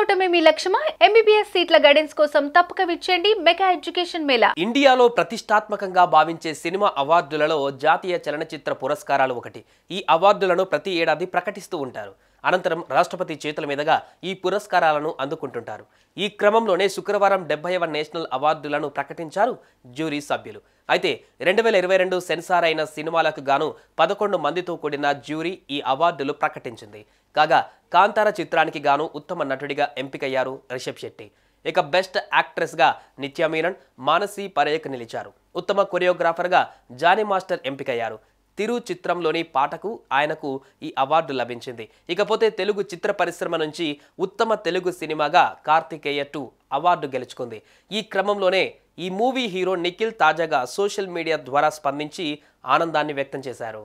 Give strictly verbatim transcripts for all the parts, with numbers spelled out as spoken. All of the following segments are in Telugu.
అవటమే మీ లక్ష్యమా? ఎంబీబీఎస్ సీట్ల గైడెన్స్ కోసం తప్పక విచ్చేయండి మెగా ఎడ్యుకేషన్ మేళా. ఇండియాలో ప్రతిష్టాత్మకంగా భావించే సినిమా అవార్డులలో జాతీయ చలనచిత్ర పురస్కారాలు ఒకటి. ఈ అవార్డులను ప్రతి ఏడాది ప్రకటిస్తూ ఉంటారు. అనంతరం రాష్ట్రపతి చేతుల మీదుగా ఈ పురస్కారాలను అందుకుంటుంటారు. ఈ క్రమంలోనే శుక్రవారం డెబ్బైవ నేషనల్ అవార్డులను ప్రకటించారు జ్యూరీ సభ్యులు. అయితే రెండు వేల ఇరవై రెండు సెన్సార్ అయిన సినిమాలకు గాను పదకొండు మందితో కూడిన జ్యూరీ ఈ అవార్డులు ప్రకటించింది. కాగా కాంతార చిత్రానికి గాను ఉత్తమ నటుడిగా ఎంపికయ్యారు రిషబ్ శెట్టి. ఇక బెస్ట్ యాక్ట్రెస్గా నిత్యా మీనన్, మానసి పరేఖ్ నిలిచారు. ఉత్తమ కొరియోగ్రాఫర్గా జానీ మాస్టర్ ఎంపికయ్యారు. తిరు చిత్రంలోని పాటకు ఆయనకు ఈ అవార్డు లభించింది. ఇకపోతే తెలుగు చిత్ర పరిశ్రమ నుంచి ఉత్తమ తెలుగు సినిమాగా కార్తికేయ టూ అవార్డు గెలుచుకుంది. ఈ క్రమంలోనే ఈ మూవీ హీరో నిఖిల్ తాజాగా సోషల్ మీడియా ద్వారా స్పందించి ఆనందాన్ని వ్యక్తం చేశారు.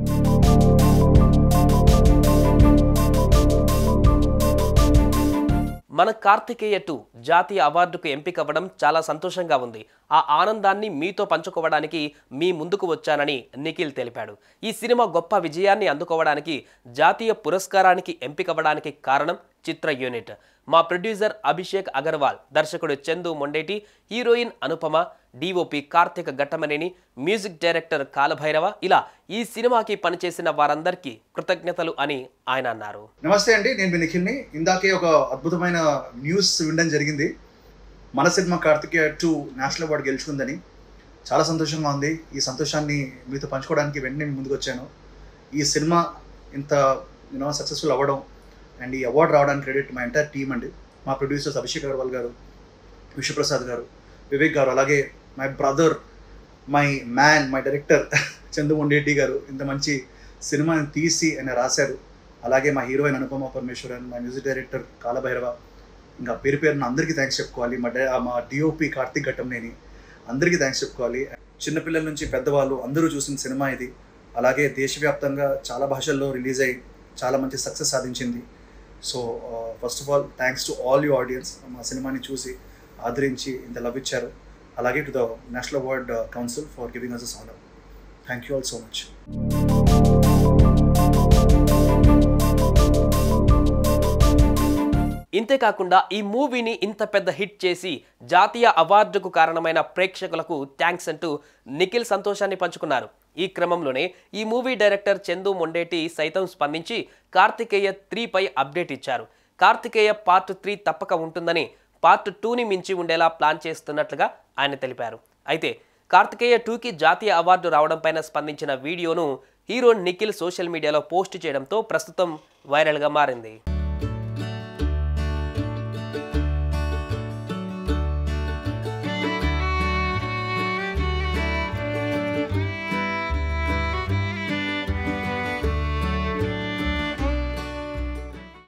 మన కార్తికేయ టూ జాతీయ అవార్డుకు ఎంపికవ్వడం చాలా సంతోషంగా ఉంది. ఆ ఆనందాన్ని మీతో పంచుకోవడానికి మీ ముందుకు వచ్చానని నిఖిల్ తెలిపాడు. ఈ సినిమా గొప్ప విజయాన్ని అందుకోవడానికి జాతీయ పురస్కారానికి ఎంపికవ్వడానికి కారణం చిత్ర యూనిట్. మా ప్రొడ్యూసర్ అభిషేక్ అగర్వాల్, దర్శకుడు Chandu Mondeti, heroine Anupama, DOP Karthika Ghattamaneni, music director Kaala Bhairava, ఇలా ఈ సినిమాకి పనిచేసిన వారందరికీ కృతజ్ఞతలు అని ఆయన అన్నారు. నమస్తే అండి, నేను మీ నిఖిల్ని. ఇందాకే ఒక అద్భుతమైన న్యూస్ వినడం జరిగింది. మన cinema Karthikeya two national award గెలుచుకుందని. చాలా సంతోషంగా ఉంది. ఈ సంతోషాన్ని మీతో పంచుకోవడానికి వెంటనే ముందుకు వచ్చాను. ఈ సినిమా ఇంత యూనో సక్సెస్ఫుల్ అవ్వడం అండ్ ఈ అవార్డు రావడానికి క్రెడిట్ మా ఎంటైర్ టీమ్ అండి. మా ప్రొడ్యూసర్స్ అభిషేక్ అగర్వాల్ గారు, విశ్వప్రసాద్ గారు, వివేక్ గారు, అలాగే my brother, my man, my director Chandu Mondeti గారు ఇంత మంచి సినిమాని తీసి ఆయన రాశారు. అలాగే మా హీరోయిన్ అనుపమ పరమేశ్వరన్, మా మ్యూజిక్ డైరెక్టర్ కాలభైరవ, ఇంకా పేరు పేరున అందరికీ థ్యాంక్స్ చెప్పుకోవాలి. మా డే మా డిఓపి కార్తిక్ ఘట్టంనేని అందరికీ థ్యాంక్స్ చెప్పుకోవాలి. చిన్నపిల్లల నుంచి పెద్దవాళ్ళు అందరూ చూసిన సినిమా ఇది. అలాగే దేశవ్యాప్తంగా చాలా భాషల్లో రిలీజ్ అయ్యి చాలా మంచి సక్సెస్ సాధించింది. So first of all thanks to all you audiences, మా సినిమాని చూసి ఆదరించి ఇంత లవ్ ఇచ్చారు. అలాగే to the national award council for giving us this honour. Thank you all so much. ఇంతేకాకుండా ఈ మూవీని ఇంత పెద్ద హిట్ చేసి జాతీయ అవార్డుకు కారణమైన ప్రేక్షకులకు థ్యాంక్స్ అంటూ నిఖిల్ సంతోషాన్ని పంచుకున్నారు. ఈ క్రమంలోనే ఈ మూవీ డైరెక్టర్ చందు మొండేటి సైతం స్పందించి కార్తికేయ త్రీ పై అప్డేట్ ఇచ్చారు. కార్తికేయ పార్ట్ త్రీ తప్పక ఉంటుందని, పార్ట్ టూని మించి ఉండేలా ప్లాన్ చేస్తున్నట్లుగా ఆయన తెలిపారు. అయితే కార్తికేయ టూకి జాతీయ అవార్డు రావడం పైన స్పందించిన వీడియోను హీరో నిఖిల్ సోషల్ మీడియాలో పోస్ట్ చేయడంతో ప్రస్తుతం వైరల్గా మారింది.